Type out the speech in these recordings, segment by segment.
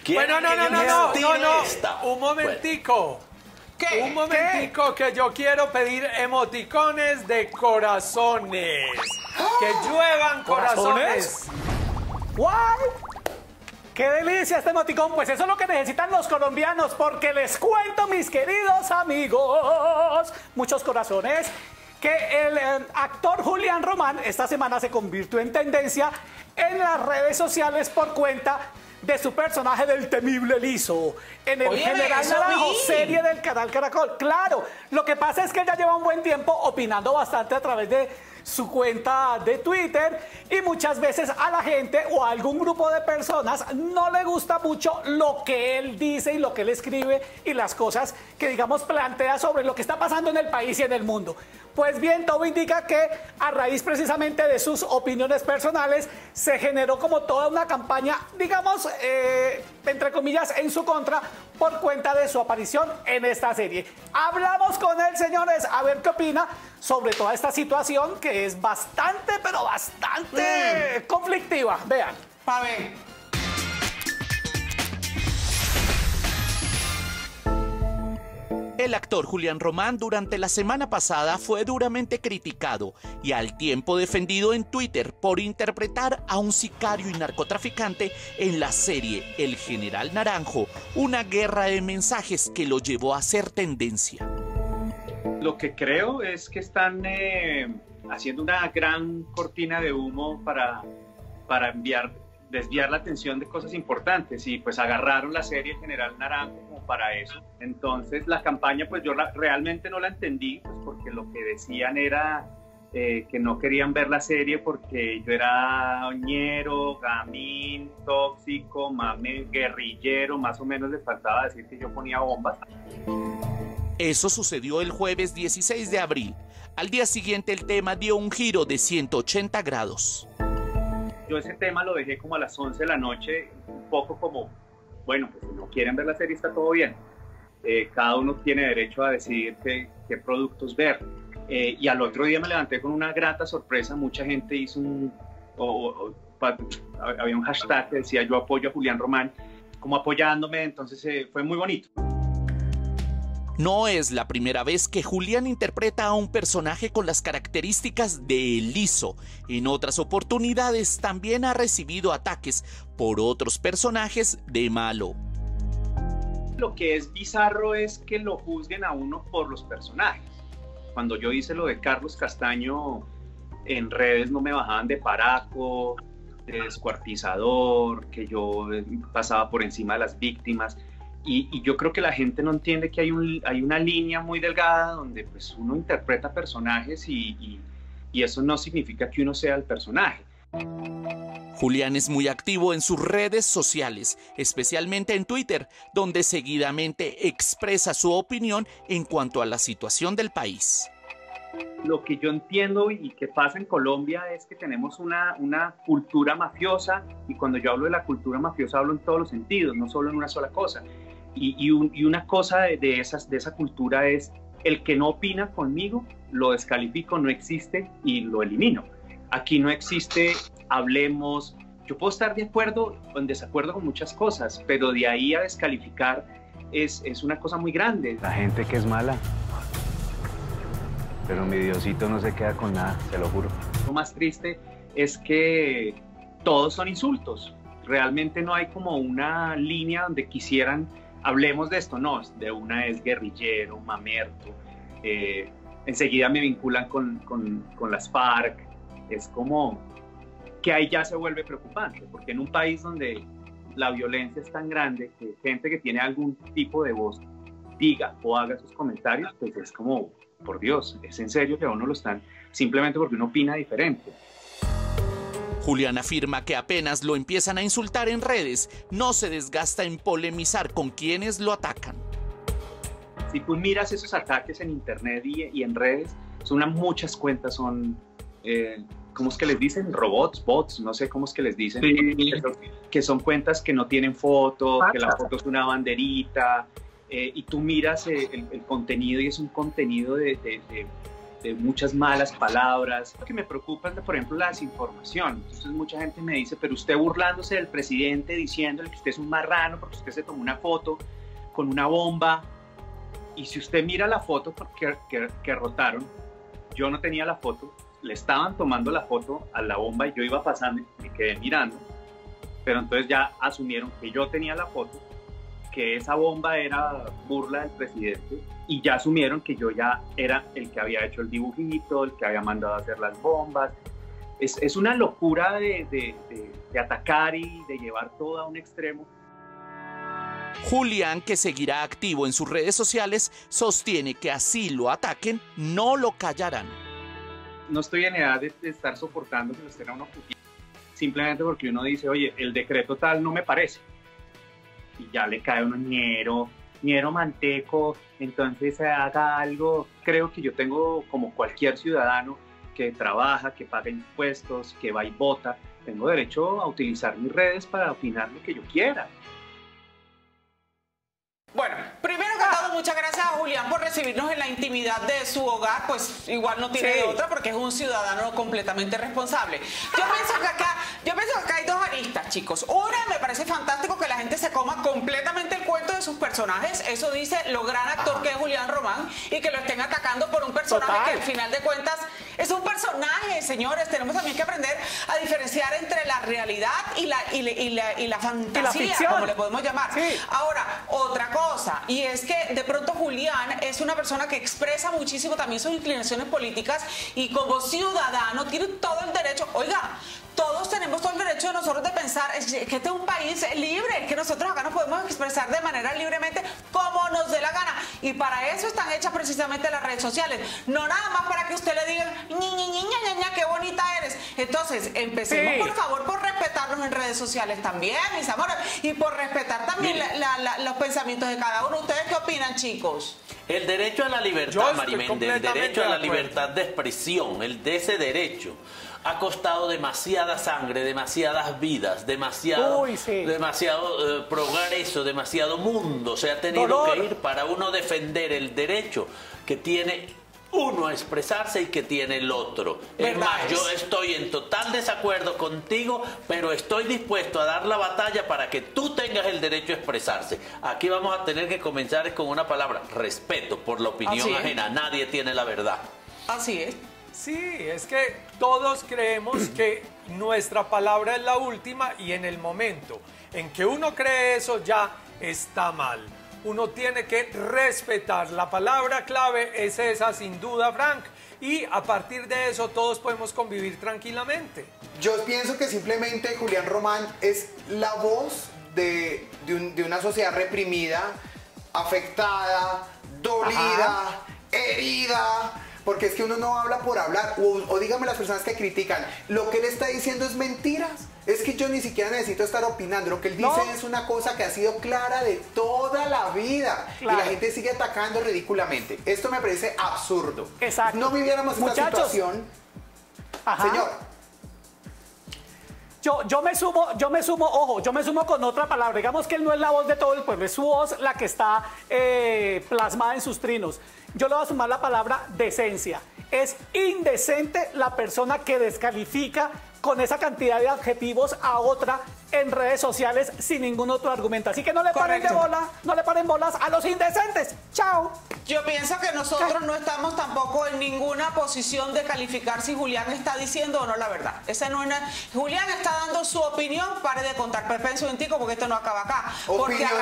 Bueno, no. Un momentico. ¿Qué? Un momentico que yo quiero pedir emoticones de corazones. Que lluevan corazones. ¿What? ¡Qué delicia este emoticón! Pues eso es lo que necesitan los colombianos, porque les cuento, mis queridos amigos, muchos corazones, que el actor Julián Román esta semana se convirtió en tendencia en las redes sociales por cuenta de su personaje del temible Lizo en el General Naranjo, serie del canal Caracol. Claro, lo que pasa es que él ya lleva un buen tiempo opinando bastante a través de su cuenta de Twitter y muchas veces a la gente o a algún grupo de personas no le gusta mucho lo que él dice y lo que él escribe y las cosas que, digamos, plantea sobre lo que está pasando en el país y en el mundo. Pues bien, todo indica que a raíz precisamente de sus opiniones personales se generó como toda una campaña, digamos, entre comillas, en su contra por cuenta de su aparición en esta serie. Hablamos con él, señores, a ver qué opina sobre toda esta situación que es bastante, pero bastante conflictiva. Vean. Pa' ver. El actor Julián Román durante la semana pasada fue duramente criticado y al tiempo defendido en Twitter por interpretar a un sicario y narcotraficante en la serie El General Naranjo, una guerra de mensajes que lo llevó a ser tendencia. Lo que creo es que están haciendo una gran cortina de humo para desviar la atención de cosas importantes y pues agarraron la serie El General Naranjo como para eso. Entonces la campaña pues yo realmente no la entendí, pues porque lo que decían era que no querían ver la serie porque yo era ñero, gamín, tóxico, mame, guerrillero, más o menos les faltaba decir que yo ponía bombas. Eso sucedió el jueves 16 de abril. Al día siguiente el tema dio un giro de 180 grados. Yo ese tema lo dejé como a las 11 de la noche, un poco como, bueno, pues si no quieren ver la serie está todo bien. Cada uno tiene derecho a decidir qué productos ver. Y al otro día me levanté con una grata sorpresa. Mucha gente hizo había un hashtag que decía yo apoyo a Julián Román, como apoyándome, entonces fue muy bonito. No es la primera vez que Julián interpreta a un personaje con las características de El Lizo. En otras oportunidades también ha recibido ataques por otros personajes de malo. Lo que es bizarro es que lo juzguen a uno por los personajes. Cuando yo hice lo de Carlos Castaño, en redes no me bajaban de paraco, de descuartizador, que yo pasaba por encima de las víctimas. Y yo creo que la gente no entiende que hay una línea muy delgada donde pues uno interpreta personajes y eso no significa que uno sea el personaje. Julián es muy activo en sus redes sociales, especialmente en Twitter, donde seguidamente expresa su opinión en cuanto a la situación del país. Lo que yo entiendo y que pasa en Colombia es que tenemos una cultura mafiosa, y cuando yo hablo de la cultura mafiosa hablo en todos los sentidos, no solo en una sola cosa. Y una cosa de esa cultura es el que no opina conmigo, lo descalifico, no existe y lo elimino. Aquí no existe, hablemos, yo puedo estar de acuerdo o en desacuerdo con muchas cosas, pero de ahí a descalificar es una cosa muy grande. La gente que es mala, pero mi Diosito no se queda con nada, se lo juro. Lo más triste es que todos son insultos. Realmente no hay como una línea donde quisieran, hablemos de esto, no, de una es guerrillero, mamerto, enseguida me vinculan con las FARC. Es como que ahí ya se vuelve preocupante, porque en un país donde la violencia es tan grande, que gente que tiene algún tipo de voz diga o haga sus comentarios, pues es como, por Dios, es en serio que a uno lo están, simplemente porque uno opina diferente. Julián afirma que apenas lo empiezan a insultar en redes, no se desgasta en polemizar con quienes lo atacan. Si tú miras esos ataques en internet y en redes, muchas cuentas son, ¿cómo es que les dicen? Robots, bots, no sé cómo es que les dicen. Sí. Que son cuentas que no tienen foto, que la foto es una banderita, y tú miras el contenido y es un contenido de muchas malas palabras. Lo que me preocupa es, por ejemplo, la desinformación. Entonces mucha gente me dice, pero usted burlándose del presidente, diciéndole que usted es un marrano porque usted se tomó una foto con una bomba. Y si usted mira la foto que rotaron, yo no tenía la foto, le estaban tomando la foto a la bomba y yo iba pasando y me quedé mirando. Pero entonces ya asumieron que yo tenía la foto, que esa bomba era burla del presidente, y ya asumieron que yo ya era el que había hecho el dibujito, el que había mandado a hacer las bombas. Es una locura de atacar y de llevar todo a un extremo. Julián, que seguirá activo en sus redes sociales, sostiene que así lo ataquen, no lo callarán. No estoy en edad de estar soportando que lo estén a uno simplemente porque uno dice, oye, el decreto tal no me parece. Y ya le cae uno ñero manteco, entonces haga algo. Creo que yo tengo, como cualquier ciudadano que trabaja, que paga impuestos, que va y vota, tengo derecho a utilizar mis redes para opinar lo que yo quiera. Bueno, primero que todo, muchas gracias a Julián por recibirnos en la intimidad de su hogar, pues igual no tiene de otra porque es un ciudadano completamente responsable. Yo pienso que acá hay dos aristas, chicos. Una, me parece fantástico que la gente se coma completamente el cuento de sus personajes. Eso dice lo gran actor que es Julián Román, y que lo estén atacando por un personaje que al final de cuentas es un personaje, señores. Tenemos también que aprender a diferenciar entre la realidad y la fantasía, como le podemos llamar. Ahora, otra cosa, y es que de pronto Julián es una persona que expresa muchísimo también sus inclinaciones políticas, y como ciudadano tiene todo el derecho, oiga, todos tenemos todo el derecho de nosotros de pensar, es que este es un país libre, que nosotros acá nos podemos expresar de manera libremente como nos dé la gana, y para eso están hechas precisamente las redes sociales, no nada más para que usted le diga, ña, qué bonita eres. Entonces, empecemos por favor por respetarnos en redes sociales también, mis amores, y por respetar también los pensamientos de cada uno. ¿Ustedes qué opinan, chicos? El derecho a la libertad, Mariméndez, el derecho a la libertad de expresión, de ese derecho ha costado demasiada sangre, demasiadas vidas, demasiado progreso, demasiado mundo. Se ha tenido que ir para uno defender el derecho que tiene uno a expresarse y que tiene el otro. Es más, yo estoy en total desacuerdo contigo, pero estoy dispuesto a dar la batalla para que tú tengas el derecho a expresarse. Aquí vamos a tener que comenzar con una palabra: respeto por la opinión ajena. Nadie tiene la verdad. Así es. Sí, es que todos creemos que nuestra palabra es la última, y en el momento en que uno cree eso ya está mal. Uno tiene que respetar. La palabra clave es esa, sin duda, Frank. Y a partir de eso todos podemos convivir tranquilamente. Yo pienso que simplemente Julián Román es la voz de una sociedad reprimida, afectada, dolida, herida. Porque es que uno no habla por hablar, o dígame las personas que critican, lo que él está diciendo es mentiras. Es que yo ni siquiera necesito estar opinando, lo que él dice es una cosa que ha sido clara de toda la vida. Y la gente sigue atacando ridículamente. Esto me parece absurdo. Exacto. No viviéramos esta situación. Señor. Yo me sumo, ojo, yo me sumo con otra palabra. Digamos que él no es la voz de todo el pueblo, es su voz la que está plasmada en sus trinos. Yo le voy a sumar la palabra decencia. Es indecente la persona que descalifica con esa cantidad de adjetivos a otra en redes sociales sin ningún otro argumento. Así que no le paren de bola, no le paren bolas a los indecentes. ¡Chao! Yo pienso que nosotros no estamos tampoco en ninguna posición de calificar si Julián está diciendo o no la verdad. Julián está dando su opinión, pare de contar perpenso en tico porque esto no acaba acá. Porque a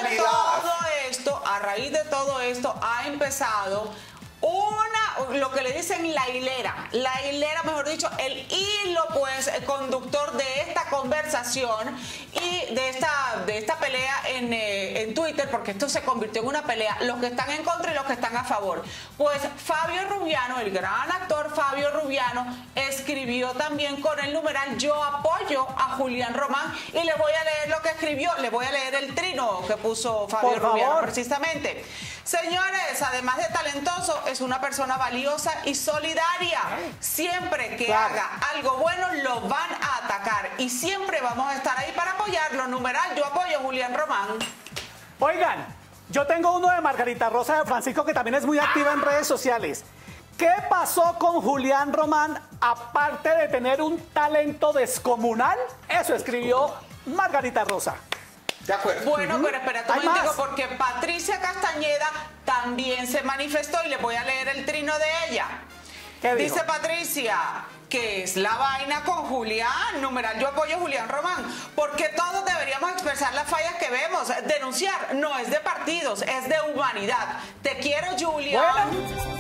raíz de todo esto ha empezado lo que le dicen la hilera, mejor dicho, el hilo pues conductor de esta conversación y de esta pelea en Twitter, porque esto se convirtió en una pelea, los que están en contra y los que están a favor. Pues Fabio Rubiano, el gran actor Fabio Rubiano, escribió también con el numeral "Yo apoyo a Julián Román", y les voy a leer lo que escribió, les voy a leer el trino que puso Fabio Rubiano precisamente. Señores, además de talentoso, es una persona valiosa y solidaria. Siempre que haga algo bueno, lo van a atacar. Y siempre vamos a estar ahí para apoyarlo. Numeral, yo apoyo a Julián Román. Oigan, yo tengo uno de Margarita Rosa de Francisco, que también es muy activa en redes sociales. ¿Qué pasó con Julián Román aparte de tener un talento descomunal? Eso escribió Margarita Rosa. De acuerdo. Bueno, pero espérate un Hay momentico, más. porque Patricia Castañeda también se manifestó y les voy a leer el trino de ella. ¿Qué dijo? Dice Patricia, que es la vaina con Julián, numeral yo apoyo a Julián Román, porque todos deberíamos expresar las fallas que vemos. Denunciar no es de partidos, es de humanidad. Te quiero, Julián. Bueno.